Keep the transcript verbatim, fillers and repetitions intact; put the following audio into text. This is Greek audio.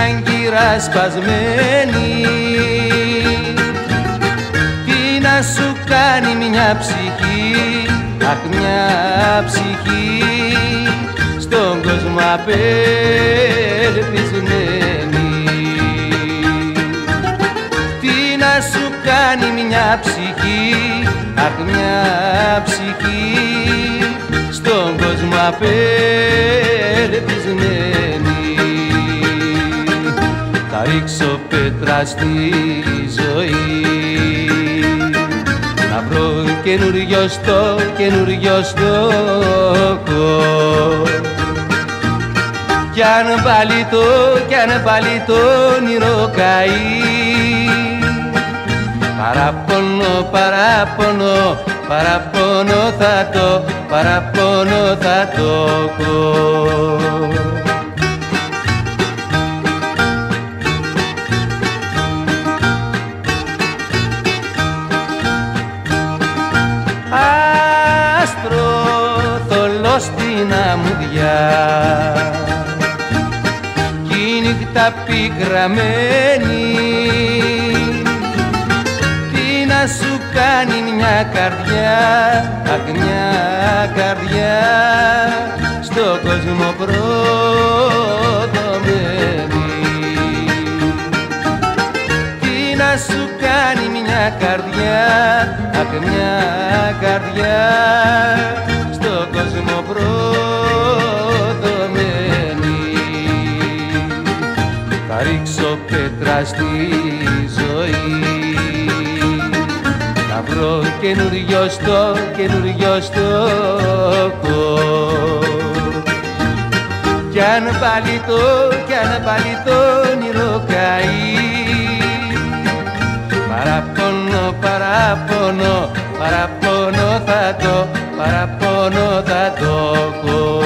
άγκυρα σπασμένη, τι να σου κάνει μια ψυχή, αχ μια ψυχή στον κόσμο απελπισμένη. Τι να σου κάνει μια ψυχή, αχ μια ψυχή στον κόσμο απελπισμένη. Θα ρίξω πέτρα στη ζωή, να βρω καινούριο στο καινούριο στόχο. Κι αν πάλι το, κι αν πάλι το όνειρο καεί, παραπονώ, παραπονώ, παραπονώ θα το, παραπονώ θα το έχω. Άστρο θολό στην αμμουδιά κι η νύχτα πικραμένη, τι να σου κάνει μια καρδιά, αχ μια καρδιά στον κόσμο προδομένη. Τι να σου κάνει μια καρδιά, αχ μια καρδιά στον κόσμο προδομένη. Θα ρίξω πέτρα στη ζωή, να βρω καινούριο στο καινούριο στόχο. Κι αν πάλι το, κι αν πάλι το όνειρο καεί, παραπονώ, παραπονώ, παραπονώ θα το, παραπονώ θα το έχω.